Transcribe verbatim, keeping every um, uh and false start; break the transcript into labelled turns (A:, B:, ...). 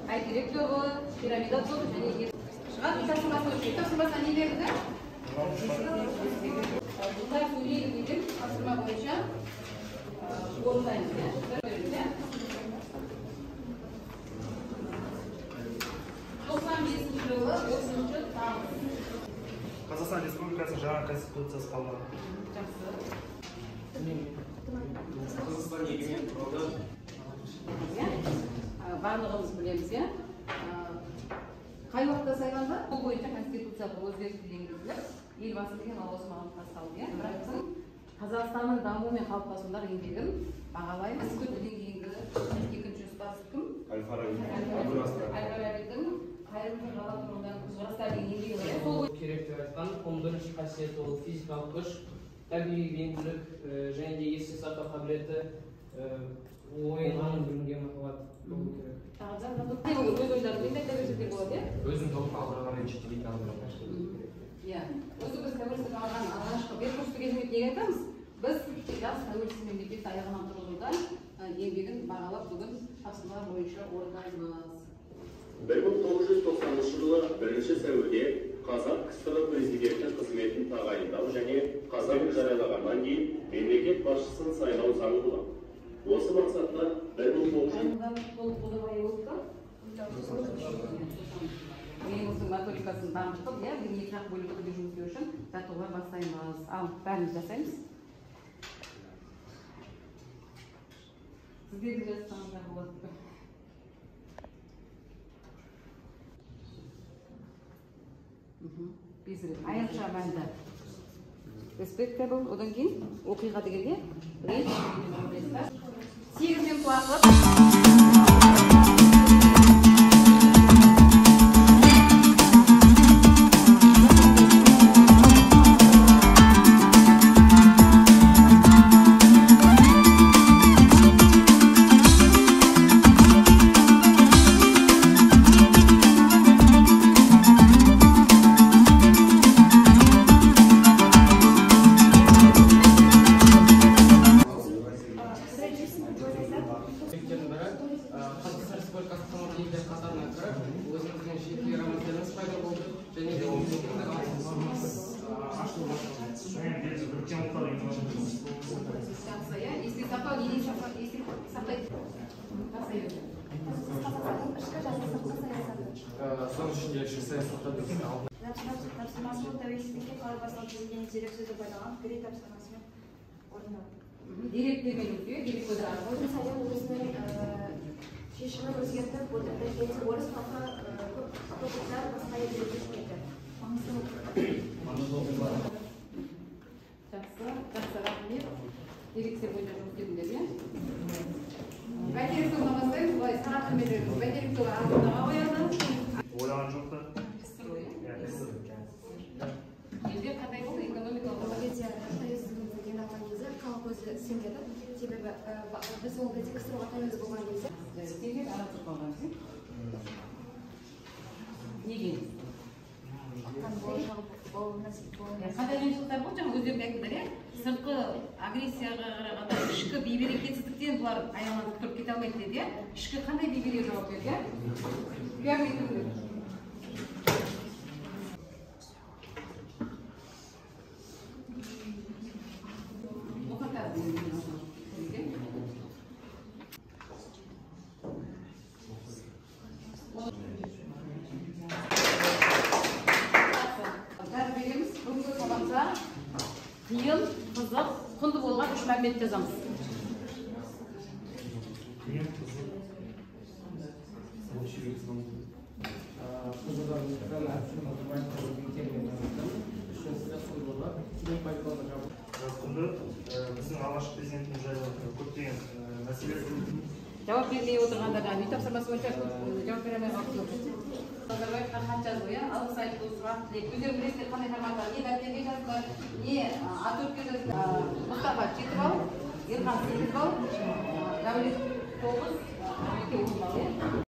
A: бәйтерек тобы, пирамида тобы және шығады. Тапсырмасы өткен. Тапсырмасына не берді? Бұлдар сөйлейді деген тапсырма бойынша орындаймыз. тоқсан бесінші жылы отызыншы тамыз.
B: Қазақстан Республикасының жаңа конституциясы қабылданды.
C: Қазақстан егемен құралды.
A: Барлығымыз білеміз, иә. Қай уақытта сайланды? Бұл бойынша конституцияға өзгерістер енгізіліп, елбасы деген лауазым алынып тасталды, иә. Бірақ Қазақстанның дамуы мен қалыптасуында еңбегін бағалаймыз. Одан кейінгі екінші ұстаз кім? Әл-Фарабидің қайырымды ғаламтордан көзқарастар деген еңбегі бар.
D: Керек деп айтқан он бірінші қасиеті ол физикалық күш, табиғи бейімділік және де есте сақтау қабілеті, ойынан бөлінген махаббат болу керек.
A: Өз ойларын енді айта берсеңдер болады, иә?
C: Өзін толық алдырған ренжітілік алдырған.
A: Иә. Осы біз тәуелсіздік алған алғашқы беркөшті кезінде неге айтамыз? Біз жас тәуелсіз мемлекет аяғынан тұрғызуда еңбегін бағалап бүгін тапсырма бойынша орындаймыз.
E: бір мың тоғыз жүз тоқсаныншы жылы бірінші сәуірде Қазақ КСР президенті қызметін тағайындау және қазақ жариялағаннан кейін мемлекет басшысын сайлау заңы болады. Осы мақсатта бір мың тоғыз
A: Менің методикасын дамытып, иә, бір екі жақ бөлімді жұмыс істеу үшін жатуға бастаймыз. Ал, бәріміз жасаймыз. Сіздерді жазсаңыздар болады. Айрықша мәнді респекта бұл, одан кейін оқиға дегенде сегіз минут уақыт.
C: Соның ішінде ішкі саясатта біздің алды.
F: Тапсырмасы тәуелсіздікке қалай басталды деген дерек сөзді пайдаланып, Грей тапсырмасымен орындалды.
A: Дерек деген өте, дерек көзі арқылы.
F: Сайлау өзінің шешімі өзгертіп, отырды кетті, орыс халқы көп ұлттар басқа елдерге кетті.
A: Жақсы, жақсы, рахмет. Деректер бойынша жұмыс істедіңдер, иә? Бәйтерек тобына бастаймыз, былай сағат түрмелеріміз. Бәйтерек тобы ағымдағы қояды.
B: Ойлаған жоқ та.
A: Елде қандай болды? Экономикалық
F: Ол кезде тәуелсіздігімізді ең алған кезде халық өзі сенбеді. Себебі біз ол кезде КСР-ға тәуелсіз болған кезде.
A: Сендер араздық қалғансың. Неге? Қандай қиыншылықтар болды? Жаңа өздерің айтыңдар, иә? Сыртқы агрессияға қарағанда ішкі бейберекетсіздіктен бұлар аяғынан тұрып кете алмайды деді, иә? Ішкі қандай бейберек жауап берді, иә? Қиын, қызық, құнды болған үш мәлімет жазамыз.
B: Жазғынды біздің алғашқы президентіміз жайлы көптеген мәселелер.
A: Жауап бермей отырғандар, үй тапсырмасы бойынша жауап бере алмай қалды. Назарбаевқа хат жазу, иә, алғыс айту, сұрақ тілек. Өздерің білесіздер қандай формат бар, не дәптерге жазылар, не а төртке жазылар. Мұстафа жеті балл, Ерхан сегіз балл, Дәулет тоғыз, Әмеке он балл, иә.